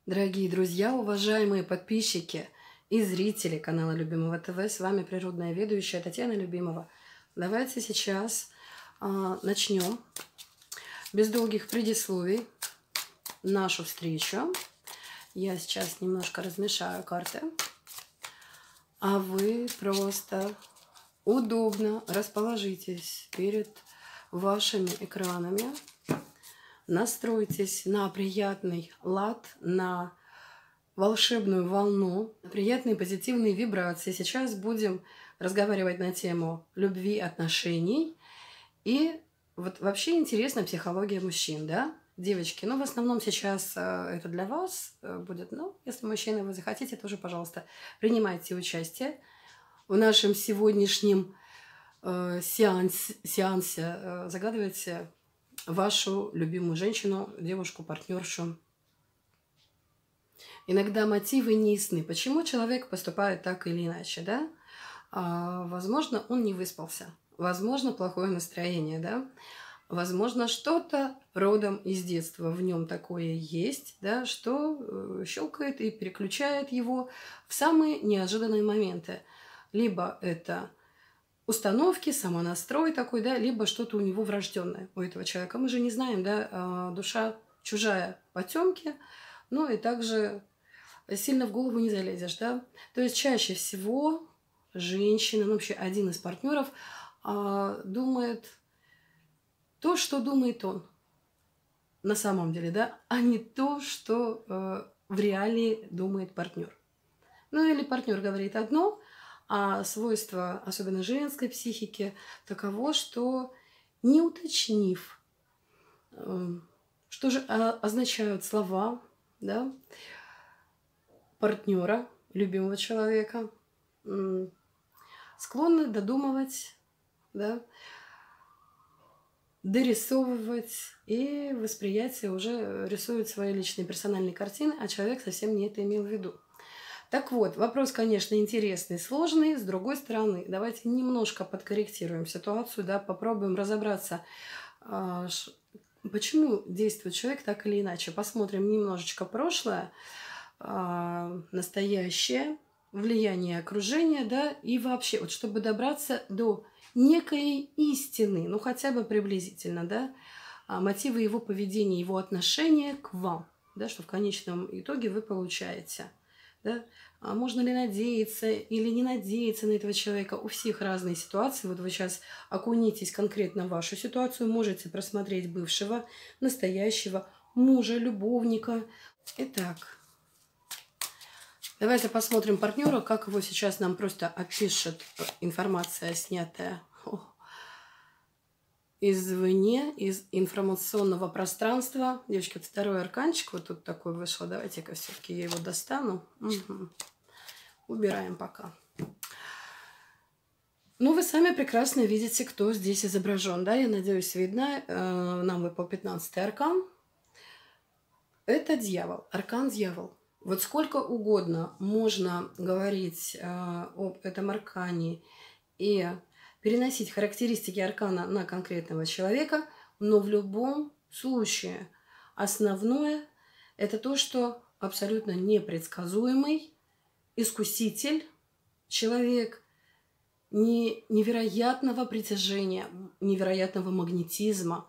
Дорогие друзья, уважаемые подписчики и зрители канала Любимого ТВ, с вами природная ведущая Татьяна Любимова. Давайте сейчас начнем без долгих предисловий нашу встречу. Я сейчас немножко размешаю карты, а вы просто удобно расположитесь перед вашими экранами. Настройтесь на приятный лад, на волшебную волну, на приятные позитивные вибрации. Сейчас будем разговаривать на тему любви, отношений. И вот вообще интересна психология мужчин, да, девочки? Ну, в основном сейчас это для вас будет. Ну, если мужчины вы захотите, тоже, пожалуйста, принимайте участие в нашем сегодняшнем сеансе. Загадывайте вашу любимую женщину, девушку, партнершу. Иногда мотивы не ясны. Почему человек поступает так или иначе, да? Возможно, он не выспался. Возможно, плохое настроение, да? Возможно, что-то родом из детства в нем такое есть, да, что щелкает и переключает его в самые неожиданные моменты. Либо это установки, самонастрой такой, да, либо что-то у него врожденное, у этого человека. Мы же не знаем, да, душа чужая потемки, ну и также сильно в голову не залезешь, да. То есть чаще всего женщина, ну вообще один из партнеров думает то, что думает он на самом деле, да, а не то, что в реалии думает партнер. Ну или партнер говорит одно, а свойство, особенно женской психики, таково, что не уточнив, что же означают слова, да, партнера, любимого человека, склонны додумывать, да, дорисовывать, и восприятие уже рисует свои личные персональные картины, а человек совсем не это имел в виду. Так вот, вопрос, конечно, интересный, сложный. С другой стороны, давайте немножко подкорректируем ситуацию, да, попробуем разобраться, почему действует человек так или иначе. Посмотрим немножечко прошлое, настоящее, влияние окружения, да, и вообще, вот чтобы добраться до некой истины, ну хотя бы приблизительно, да, мотивы его поведения, его отношения к вам, да, что в конечном итоге вы получаете. Да? А можно ли надеяться или не надеяться на этого человека? У всех разные ситуации. Вот вы сейчас окунитесь конкретно в вашу ситуацию, можете просмотреть бывшего, настоящего, мужа, любовника. Итак, давайте посмотрим партнера, как его сейчас нам просто опишет информация, снятая извне, из информационного пространства. Девочки, вот второй арканчик вот тут такой вышел. Давайте-ка все-таки я его достану. Угу. Убираем пока. Ну, вы сами прекрасно видите, кто здесь изображен. Да, я надеюсь, видно. Нам выпал 15-й аркан. Это дьявол, аркан дьявол. Вот сколько угодно можно говорить об этом аркане и переносить характеристики аркана на конкретного человека, но в любом случае основное – это то, что абсолютно непредсказуемый искуситель, человек невероятного притяжения, невероятного магнетизма.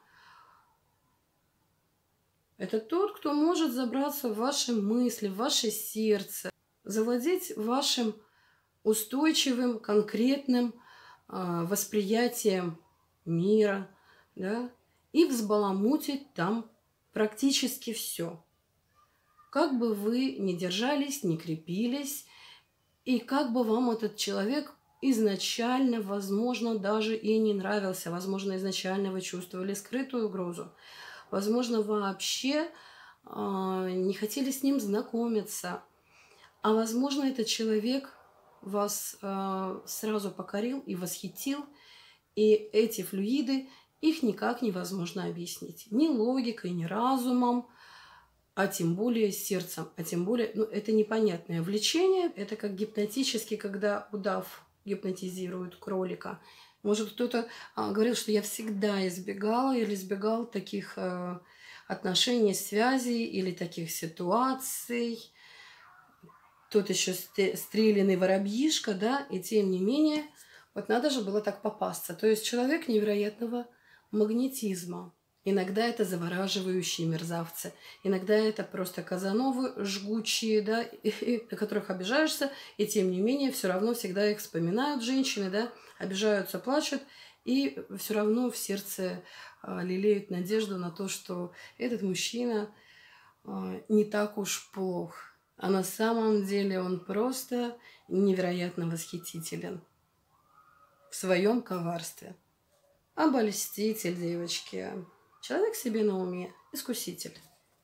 Это тот, кто может забраться в ваши мысли, в ваше сердце, завладеть вашим устойчивым, конкретным восприятием мира, да, и взбаламутить там практически все. Как бы вы ни держались, ни крепились, и как бы вам этот человек изначально, возможно, даже и не нравился, возможно, изначально вы чувствовали скрытую угрозу, возможно, вообще не хотели с ним знакомиться, а возможно, этот человек вас сразу покорил и восхитил, и эти флюиды, их никак невозможно объяснить. Ни логикой, ни разумом, а тем более сердцем, а тем более, ну, это непонятное влечение, это как гипнотически, когда удав гипнотизирует кролика. Может, кто-то говорил, что я всегда избегала или избегал таких отношений, связей или таких ситуаций. Тут еще стреляный воробьишка, да, и тем не менее, вот надо же было так попасться. То есть человек невероятного магнетизма. Иногда это завораживающие мерзавцы, иногда это просто казановы жгучие, да, на которых обижаешься, и тем не менее все равно всегда их вспоминают женщины, да, обижаются, плачут, и все равно в сердце лелеют надежду на то, что этот мужчина не так уж плох. А на самом деле он просто невероятно восхитителен в своем коварстве. Обольститель, девочки. Человек себе на уме, искуситель.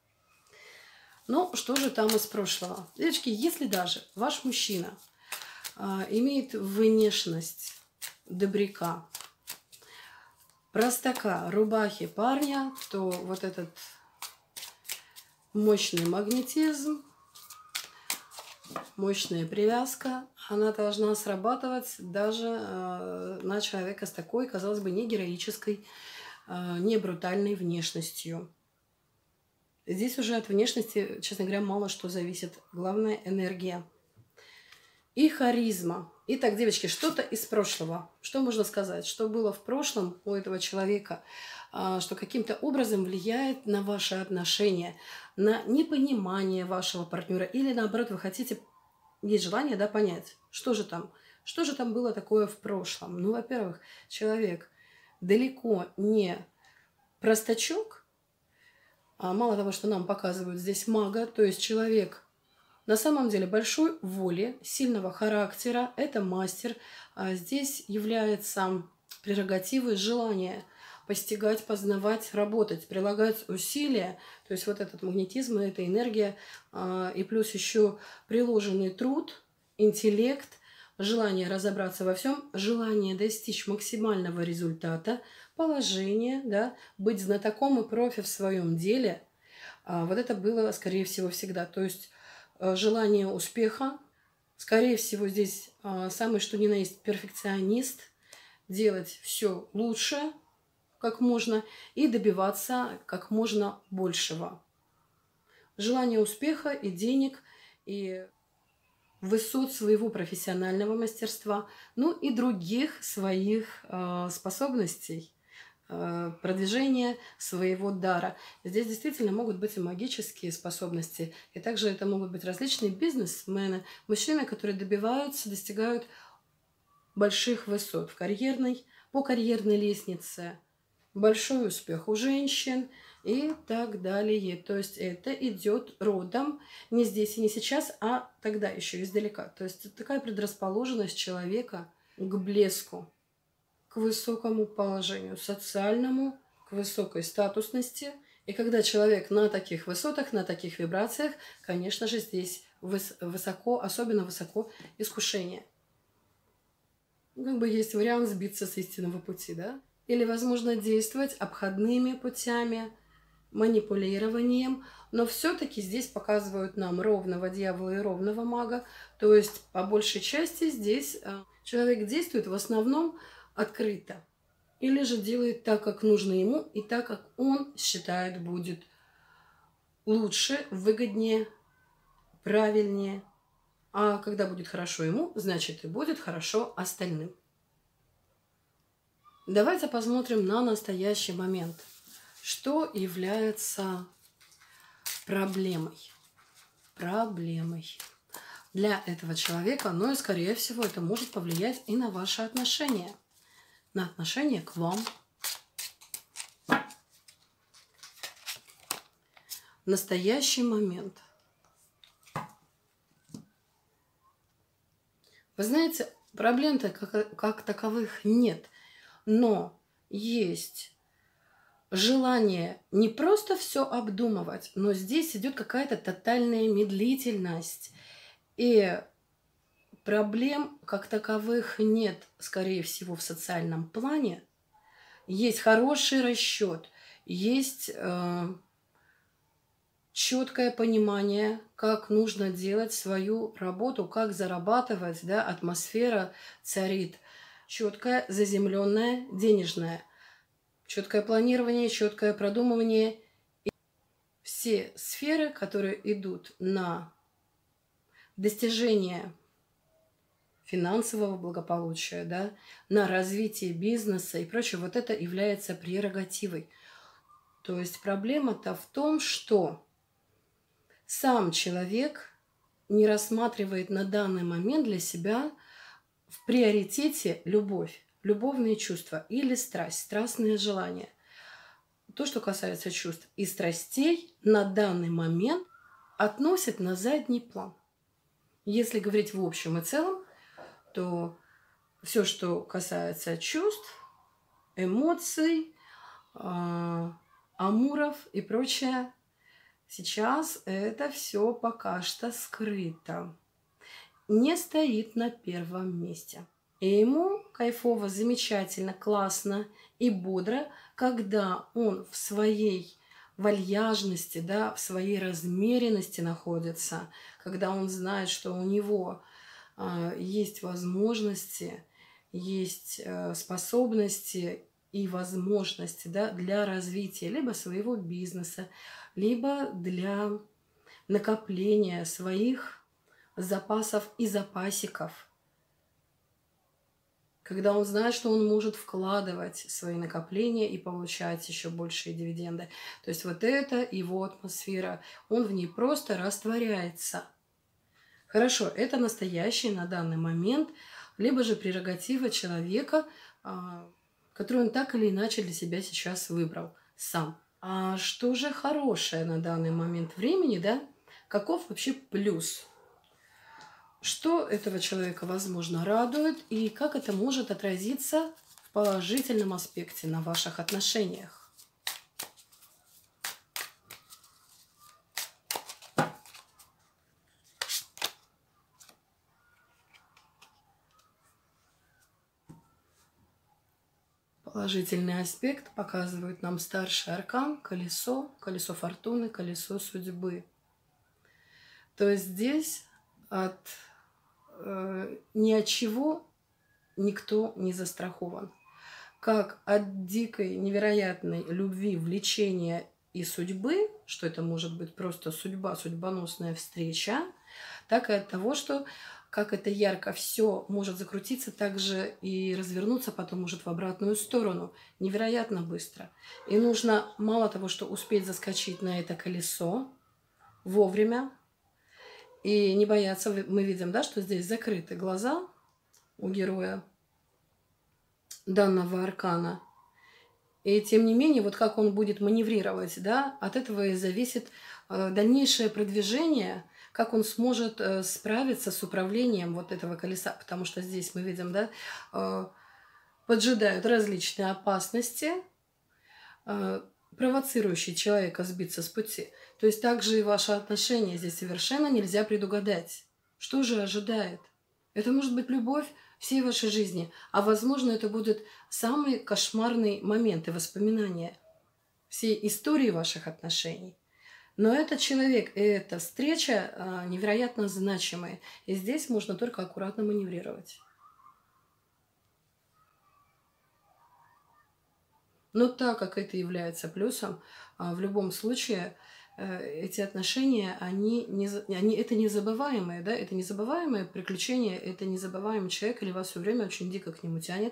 Но что же там из прошлого? Девочки, если даже ваш мужчина имеет внешность добряка, простака, рубахи парня, то вот этот мощный магнетизм, мощная привязка, она должна срабатывать даже на человека с такой, казалось бы, не героической, не брутальной внешностью. Здесь уже от внешности, честно говоря, мало что зависит. Главное – энергия и харизма. Итак, девочки, что-то из прошлого. Что можно сказать? Что было в прошлом у этого человека, что каким-то образом влияет на ваши отношения, на непонимание вашего партнера, или наоборот, вы хотите, есть желание, да, понять, что же там было такое в прошлом. Ну, во-первых, человек далеко не простачок, а мало того, что нам показывают здесь мага, то есть человек на самом деле большой воли, сильного характера, это мастер. Здесь является прерогативой желания постигать, познавать, работать, прилагать усилия. То есть вот этот магнетизм, эта энергия, и плюс еще приложенный труд, интеллект, желание разобраться во всем, желание достичь максимального результата, положение, да, быть знатоком и профи в своем деле. Вот это было, скорее всего, всегда. То есть желание успеха. Скорее всего, здесь самый что ни на есть перфекционист. Делать все лучше, как можно, и добиваться как можно большего. Желание успеха и денег, и высот своего профессионального мастерства, ну и других своих способностей, продвижения своего дара. Здесь действительно могут быть и магические способности, и также это могут быть различные бизнесмены, мужчины, которые добиваются, достигают больших высот по карьерной лестнице, большой успех у женщин и так далее. То есть это идет родом не здесь и не сейчас, а тогда еще издалека. То есть такая предрасположенность человека к блеску, к высокому положению социальному, к высокой статусности. И когда человек на таких высотах, на таких вибрациях, конечно же, здесь высоко, особенно высоко искушение. Как бы есть вариант сбиться с истинного пути, да? Или, возможно, действовать обходными путями, манипулированием. Но все-таки здесь показывают нам ровного дьявола и ровного мага. То есть, по большей части, здесь человек действует в основном открыто. Или же делает так, как нужно ему, и так, как он считает будет лучше, выгоднее, правильнее. А когда будет хорошо ему, значит и будет хорошо остальным. Давайте посмотрим на настоящий момент. Что является проблемой? Проблемой для этого человека, но и, скорее всего, это может повлиять и на ваши отношения. На отношение к вам. Настоящий момент. Вы знаете, проблем-то как таковых нет, но есть желание не просто все обдумывать, но здесь идет какая-то тотальная медлительность. И проблем как таковых нет, скорее всего, в социальном плане. Есть хороший расчет, есть четкое понимание, как нужно делать свою работу, как зарабатывать, да, атмосфера царит. Четкое, заземленное, денежное. Четкое планирование, четкое продумывание. все сферы, которые идут на достижение финансового благополучия, да, на развитие бизнеса и прочее, вот это является прерогативой. То есть проблема-то в том, что сам человек не рассматривает на данный момент для себя в приоритете любовь, любовные чувства или страсть, страстные желания. То, что касается чувств и страстей, на данный момент относят на задний план. Если говорить в общем и целом, то все, что касается чувств, эмоций, амуров и прочее, сейчас это все пока что скрыто. Не стоит на первом месте. И ему кайфово, замечательно, классно и бодро, когда он в своей вальяжности, да, в своей размеренности находится, когда он знает, что у него есть возможности, есть способности и возможности, да, для развития либо своего бизнеса, либо для накопления своих запасов и запасиков. Когда он знает, что он может вкладывать свои накопления и получать еще большие дивиденды. То есть вот это его атмосфера. Он в ней просто растворяется. Хорошо, это настоящий на данный момент, либо же прерогатива человека, которую он так или иначе для себя сейчас выбрал сам. А что же хорошее на данный момент времени, да? Каков вообще плюс? Что этого человека, возможно, радует и как это может отразиться в положительном аспекте на ваших отношениях? Положительный аспект показывает нам старший аркан, колесо, колесо фортуны, колесо судьбы. То есть здесь ни от чего никто не застрахован. Как от дикой, невероятной любви, влечения и судьбы, что это может быть просто судьба, судьбоносная встреча, так и от того, что как это ярко все может закрутиться, так же и развернуться потом может в обратную сторону. Невероятно быстро. И нужно мало того, что успеть заскочить на это колесо вовремя, и не бояться. Мы видим, да, что здесь закрыты глаза у героя данного аркана. И тем не менее, вот как он будет маневрировать, да, от этого и зависит дальнейшее продвижение, как он сможет справиться с управлением вот этого колеса. Потому что здесь мы видим, да, поджидают различные опасности, провоцирующие человека сбиться с пути. То есть также и ваши отношения здесь совершенно нельзя предугадать. Что же ожидает? Это может быть любовь всей вашей жизни, а возможно это будут самые кошмарные моменты, воспоминания всей истории ваших отношений. Но этот человек и эта встреча невероятно значимые, и здесь можно только аккуратно маневрировать. Но так как это является плюсом, в любом случае эти отношения, это незабываемые, да, это незабываемое приключение, это незабываемый человек, или вас все время очень дико к нему тянет,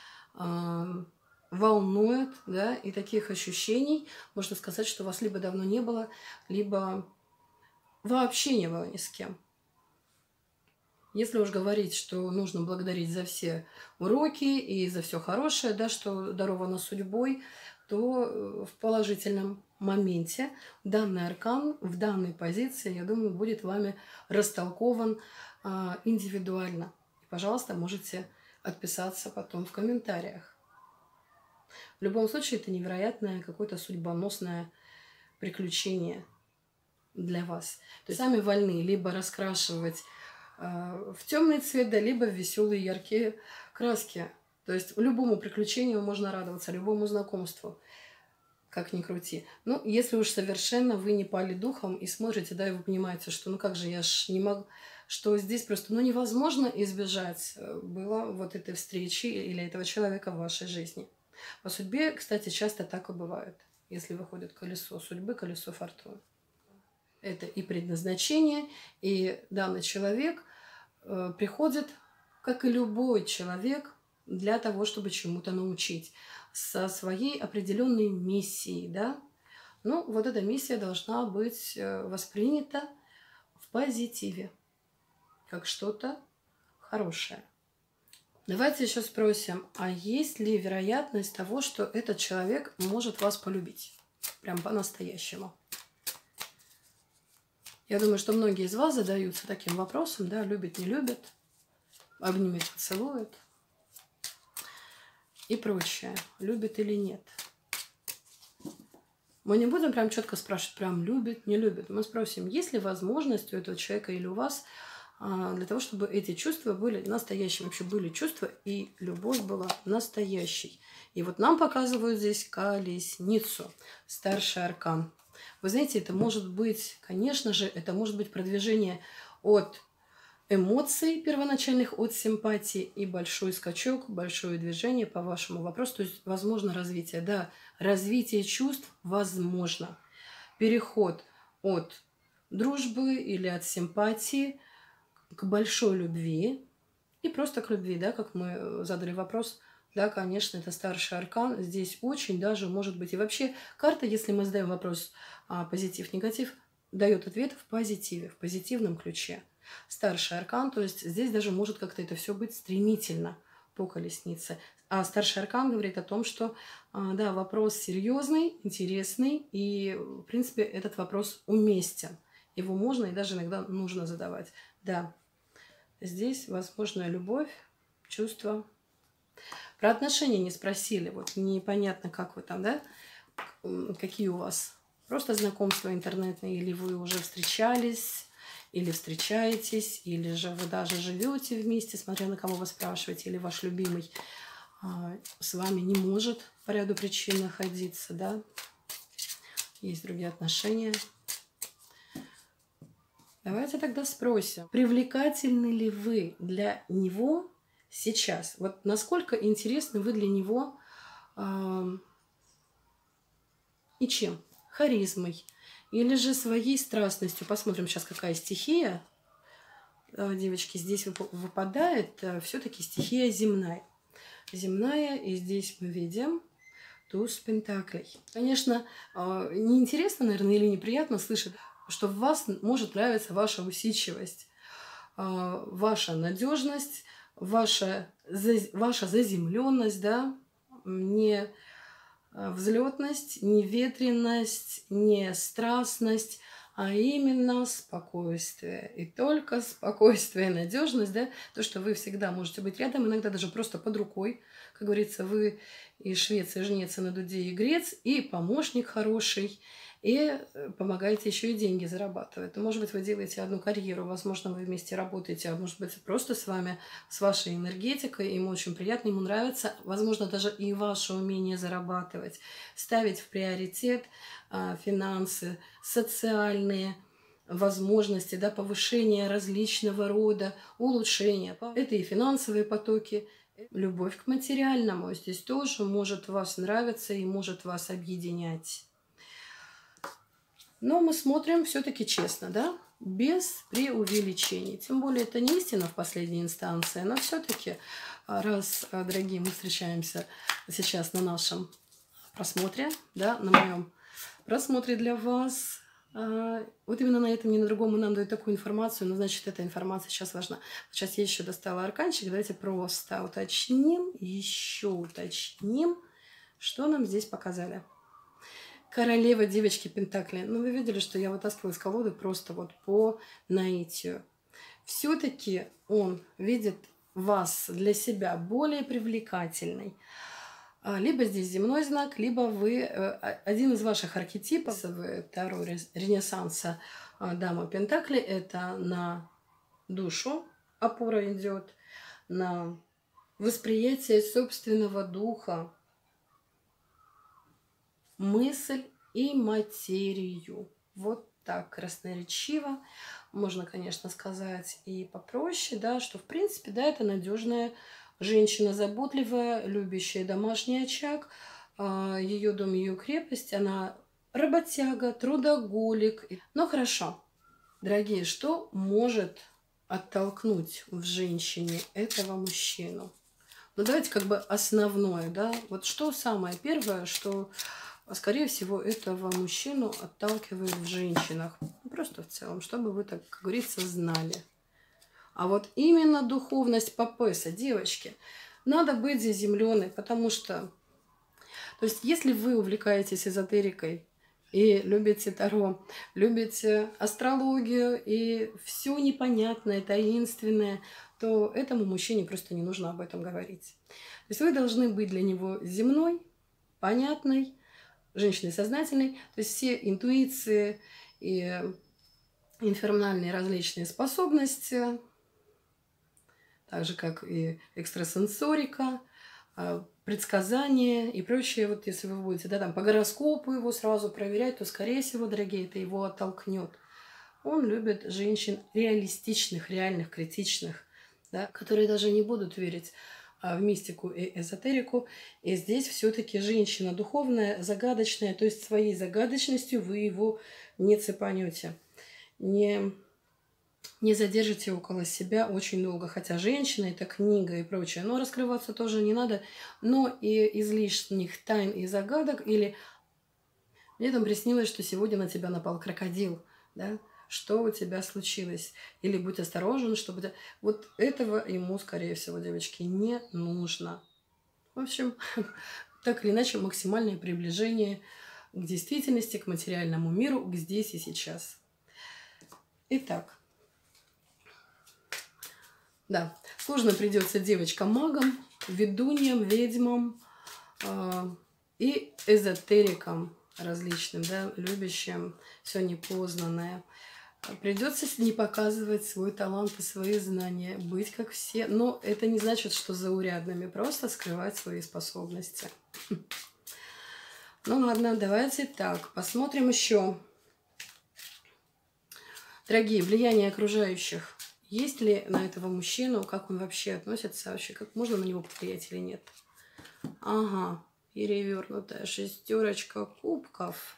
волнует, да, и таких ощущений, можно сказать, что вас либо давно не было, либо вообще не было ни с кем. Если уж говорить, что нужно благодарить за все уроки и за все хорошее, да, что даровано судьбой, то в положительном моменте данный аркан в данной позиции, я думаю, будет вами растолкован индивидуально. И, пожалуйста, можете отписаться потом в комментариях. В любом случае, это невероятное какое-то судьбоносное приключение для вас. То есть сами вольны либо раскрашивать в темный цвет, да, либо в веселые яркие краски. То есть любому приключению можно радоваться, любому знакомству, как ни крути. Ну, если уж совершенно вы не пали духом и смотрите, да, и вы понимаете, что ну как же, я ж не могу, что здесь просто ну, невозможно избежать было вот этой встречи или этого человека в вашей жизни. По судьбе, кстати, часто так и бывает, если выходит колесо судьбы, колесо фортуны. это и предназначение, и данный человек приходит, как и любой человек, для того, чтобы чему-то научить, со своей определенной миссией, да. Ну, вот эта миссия должна быть воспринята в позитиве, как что-то хорошее. Давайте еще спросим, а есть ли вероятность того, что этот человек может вас полюбить? Прям по-настоящему. Я думаю, что многие из вас задаются таким вопросом, да, любит, не любит, обнимет, поцелует и прочее, любит или нет. Мы не будем прям четко спрашивать, прям любит, не любит. Мы спросим, есть ли возможность у этого человека или у вас для того, чтобы эти чувства были настоящими. Вообще были чувства, и любовь была настоящей. И вот нам показывают здесь колесницу, старший аркан. Вы знаете, это может быть, конечно же, это может быть продвижение от эмоций первоначальных, от симпатии и большой скачок, большое движение по вашему вопросу. То есть, возможно, развитие. Да, развитие чувств возможно. Переход от дружбы или от симпатии к большой любви и просто к любви, да, как мы задали вопрос. Да, конечно, это старший аркан. Здесь очень даже может быть. И вообще карта, если мы задаем вопрос позитив-негатив, дает ответ в позитиве, в позитивном ключе. Старший аркан, то есть здесь даже может как-то это все быть стремительно по колеснице. А старший аркан говорит о том, что да, вопрос серьезный, интересный, и, в принципе, этот вопрос уместен. Его можно и даже иногда нужно задавать. Да, здесь возможна любовь, чувство. Про отношения не спросили, вот непонятно, как вы там, да, какие у вас просто знакомства интернетные, или вы уже встречались, или встречаетесь, или же вы даже живете вместе, смотря на кого вы спрашиваете, или ваш любимый с вами не может по ряду причин находиться, да. Есть другие отношения. Давайте тогда спросим, привлекательны ли вы для него сейчас? Вот насколько интересны вы для него и чем? Харизмой или же своей страстностью? Посмотрим сейчас, какая стихия, девочки, здесь выпадает. Все-таки стихия земная. Земная, и здесь мы видим туз пентаклей. Конечно, неинтересно, наверное, или неприятно слышать, что в вас может нравиться ваша усидчивость, ваша надежность, ваша заземленность, да, не взлетность, не ветренность, не страстность, а именно спокойствие. И только спокойствие и надежность, да, то, что вы всегда можете быть рядом, иногда даже просто под рукой. Как говорится, вы и швец, и жнец, и на дуде, и грец, и помощник хороший, и помогаете еще и деньги зарабатывать. Может быть, вы делаете одну карьеру, возможно, вы вместе работаете, а может быть, просто с вами, с вашей энергетикой, ему очень приятно, ему нравится, возможно, даже и ваше умение зарабатывать, ставить в приоритет финансы, социальные возможности, да, повышение различного рода, улучшения. Это и финансовые потоки, любовь к материальному. Здесь тоже может вас нравиться и может вас объединять. Но мы смотрим все-таки честно, да, без преувеличений. Тем более это не истина в последней инстанции, но все-таки, раз, дорогие, мы встречаемся сейчас на нашем просмотре, да, на моем просмотре для вас, вот именно на этом, ни на другом нам дают такую информацию, но значит, эта информация сейчас важна. Сейчас я еще достала арканчик, давайте просто уточним, еще уточним, что нам здесь показали. Королева, девочки, пентакли. Ну, вы видели, что я вытаскивала из колоды просто вот по наитию. Все-таки он видит вас для себя более привлекательной. Либо здесь земной знак, либо вы один из ваших архетипов Таро Ренессанса Дама Пентакли. Это на душу опора идет, на восприятие собственного духа, мысль и материю. Вот так красноречиво. Можно, конечно, сказать и попроще, да, что, в принципе, да, это надежная женщина, заботливая, любящая домашний очаг, ее дом, ее крепость. Она работяга, трудоголик. Ну хорошо, дорогие, что может оттолкнуть в женщине этого мужчину? Ну давайте как бы основное, да? Вот что самое первое, что, скорее всего, этого мужчину отталкивает в женщинах? Ну, просто в целом, чтобы вы, так как говорится, знали. А вот именно духовность Папесса, девочки, надо быть заземленной, потому что, то есть, если вы увлекаетесь эзотерикой и любите Таро, любите астрологию и все непонятное, таинственное, то этому мужчине просто не нужно об этом говорить. То есть вы должны быть для него земной, понятной, женщиной сознательной, то есть все интуиции и инфернальные различные способности, так же, как и экстрасенсорика, предсказания и прочее. Вот если вы будете, да, там по гороскопу его сразу проверять, то, скорее всего, дорогие, это его оттолкнет. Он любит женщин реалистичных, реальных, критичных, да, которые даже не будут верить в мистику и эзотерику. И здесь все-таки женщина духовная, загадочная, то есть своей загадочностью вы его не цепанете, не задержите около себя очень долго. Хотя женщина – это книга и прочее. Но раскрываться тоже не надо. Но и излишних тайн и загадок. Или мне там приснилось, что сегодня на тебя напал крокодил. Да? Что у тебя случилось? Или будь осторожен, чтобы... Вот этого ему, скорее всего, девочки, не нужно. В общем, так или иначе, максимальное приближение к действительности, к материальному миру, к здесь и сейчас. Итак. Да, сложно придется девочкам-магам, ведуньям, ведьмам и эзотерикам различным, да, любящим все непознанное. Придется не показывать свой талант и свои знания, быть как все. Но это не значит, что заурядными, просто скрывать свои способности. Ну ладно, давайте так, посмотрим еще. Дорогие, влияние окружающих. Есть ли на этого мужчину, как он вообще относится, вообще, как можно на него повлиять или нет? Ага, перевернутая шестерочка кубков.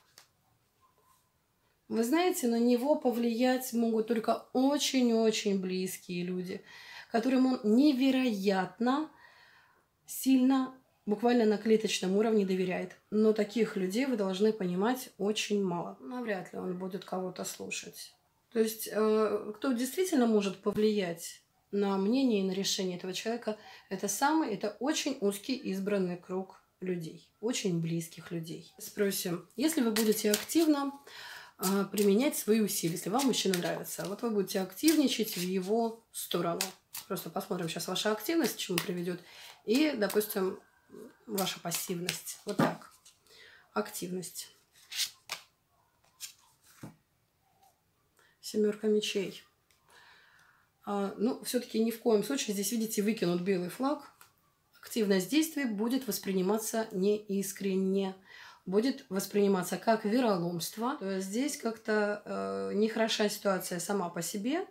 Вы знаете, на него повлиять могут только очень-очень близкие люди, которым он невероятно сильно, буквально на клеточном уровне доверяет. Но таких людей вы должны понимать очень мало. Навряд ли он будет кого-то слушать. То есть, кто действительно может повлиять на мнение и на решение этого человека, это очень узкий избранный круг людей, очень близких людей. Спросим, если вы будете активно применять свои усилия, если вам мужчина нравится, вот вы будете активничать в его сторону. Просто посмотрим сейчас ваша активность, к чему приведет, и, допустим, ваша пассивность. Вот так. Активность. Семерка мечей. Ну, все-таки ни в коем случае здесь, видите, выкинут белый флаг. Активность действий будет восприниматься неискренне. Будет восприниматься как вероломство. То есть здесь как-то нехорошая ситуация сама по себе.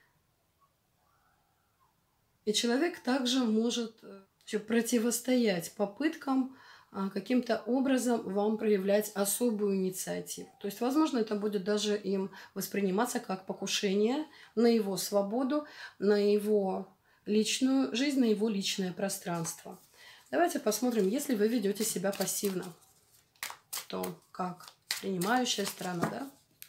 И человек также может противостоять попыткам каким-то образом вам проявлять особую инициативу. То есть, возможно, это будет даже им восприниматься как покушение на его свободу, на его личную жизнь, на его личное пространство. Давайте посмотрим, если вы ведете себя пассивно, то как принимающая сторона,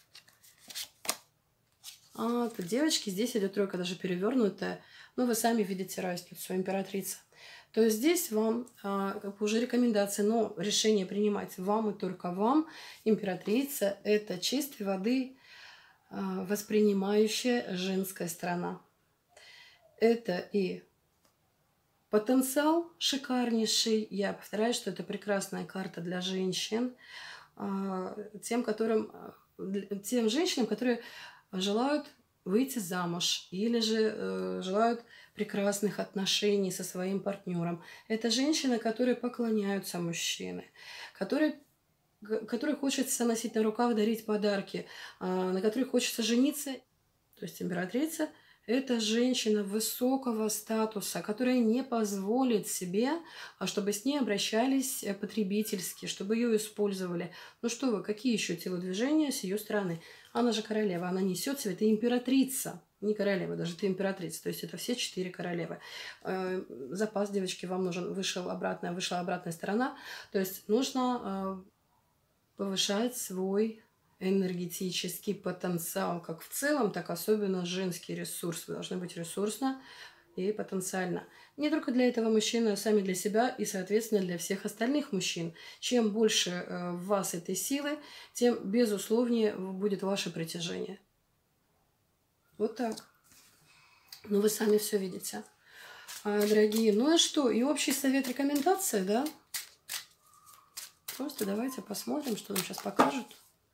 да? То, девочки, здесь идет тройка даже перевернутая. Но вы сами видите разницу, императрица. То есть здесь вам как бы уже рекомендации, но решение принимать вам и только вам. Императрица – это чистой воды воспринимающая женская сторона. Это и потенциал шикарнейший. Я повторяю, что это прекрасная карта для женщин. Тем женщинам, которые желают выйти замуж или же желают прекрасных отношений со своим партнером. Это женщины, которые поклоняются мужчине, которые хочется носить на руках, дарить подарки, на которых хочется жениться. То есть императрица Это женщина высокого статуса, которая не позволит себе, чтобы с ней обращались потребительски, чтобы ее использовали. Ну что вы, какие еще телодвижения с ее стороны? Она же королева, она несет в себе, это императрица. Не королева, даже это императрица. То есть это все 4 королевы. Запас, девочки, вам нужен. Вышла обратная сторона. То есть нужно повышать свой энергетический потенциал, как в целом, так особенно женский ресурс. Вы должны быть ресурсно и потенциально. Не только для этого мужчины, а сами для себя и, соответственно, для всех остальных мужчин. Чем больше в вас этой силы, тем безусловнее будет ваше притяжение. Вот так. Ну, вы сами все видите. Дорогие, ну и что? И общий совет, рекомендация, да? Просто давайте посмотрим, что нам сейчас покажут.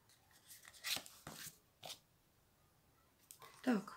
Так.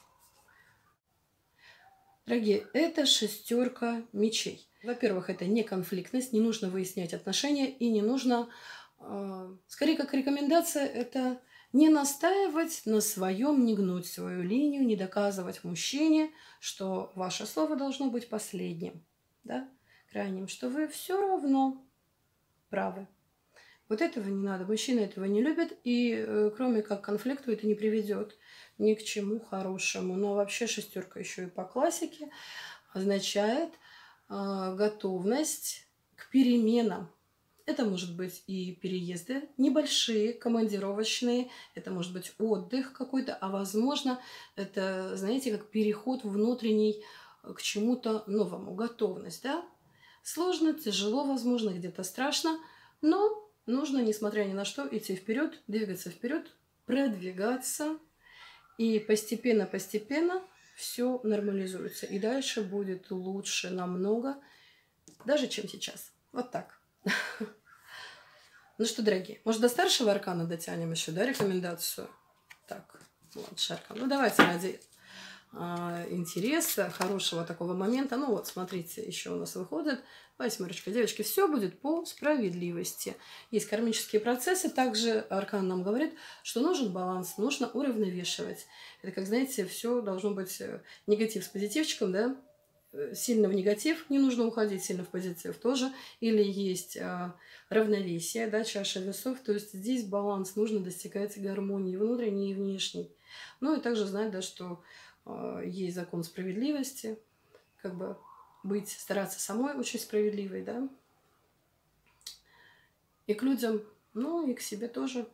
Дорогие, это 6 мечей. Во-первых, это не конфликтность, не нужно выяснять отношения и не нужно, скорее как рекомендация, это не настаивать на своем, не гнуть свою линию, не доказывать мужчине, что ваше слово должно быть последним, да, крайним, что вы все равно правы. Вот этого не надо. Мужчина этого не любит, и кроме как к конфликту это не приведет ни к чему хорошему. Но вообще 6 еще и по классике означает готовность к переменам. Это может быть и переезды небольшие, командировочные, это может быть отдых какой-то, а возможно, это, знаете, как переход внутренний к чему-то новому, готовность, да? Сложно, тяжело, возможно, где-то страшно, но нужно, несмотря ни на что, идти вперед, двигаться вперед, продвигаться, и постепенно все нормализуется. И дальше будет лучше намного, даже чем сейчас. Вот так. Ну что, дорогие, может, до старшего аркана дотянем еще, да, рекомендацию? Так, младший аркан. Ну, давайте ради интереса, хорошего такого момента. Ну вот, смотрите, еще у нас выходит 8. Девочки, все будет по справедливости. Есть кармические процессы. Также аркан нам говорит, что нужен баланс, нужно уравновешивать. Это, как знаете, все должно быть негатив с позитивчиком, да? Сильно в негатив не нужно уходить, сильно в позитив тоже. Или есть равновесие, да, чаша весов. То есть здесь баланс, нужно достигать гармонии внутренней и внешней. Ну и также знать, да, что есть закон справедливости, как бы стараться самой очень справедливой, да, и к людям, ну и к себе тоже.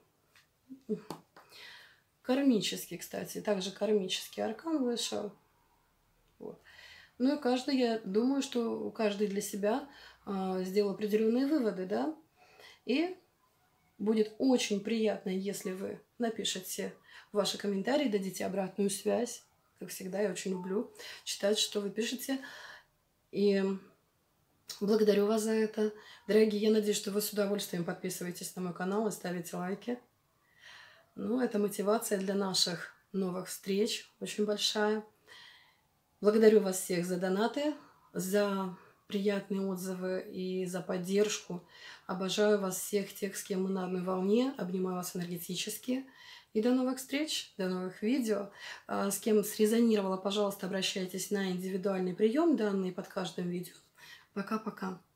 Кармический, кстати, также кармический аркан вышел. Вот. Ну и каждый, я думаю, что каждый для себя сделал определенные выводы, да, и будет очень приятно, если вы напишите ваши комментарии, дадите обратную связь. Как всегда, я очень люблю читать, что вы пишете. И благодарю вас за это. Дорогие, я надеюсь, что вы с удовольствием подписываетесь на мой канал и ставите лайки. Ну, это мотивация для наших новых встреч очень большая. Благодарю вас всех за донаты, за приятные отзывы и за поддержку. Обожаю вас всех, тех, с кем мы на одной волне. Обнимаю вас энергетически. И до новых встреч, до новых видео. С кем срезонировало, пожалуйста, обращайтесь на индивидуальный прием, данные под каждым видео. Пока-пока.